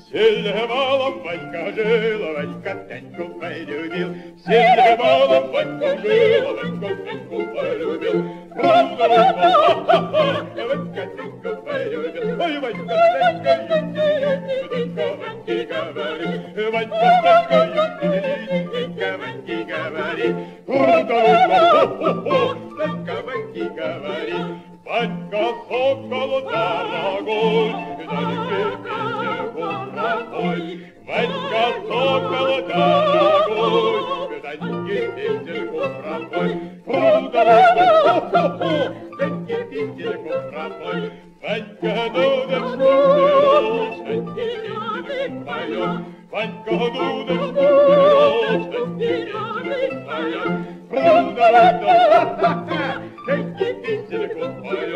Сильным малом Ванька жил, Ванька Таньку полюбил. Сильным малом Ванька жил, Ванька Таньку полюбил. Ванька Таньку полюбил. Ой, Ванька Танька, Танька Ваньки говорит. Ванька Танька, Танька Ваньки говорит. Танька Ваньки говорит. Ванька сокол дорогой, дальше ветерку пропой. Ванька сокол дорогой, дальше ветерку пропой. Дальше ветерку пропой. Ванька дудочку берет, дальше ветерку поет. Ванька дудочку берет, дальше ветерку поет. Дальше ветерку поет.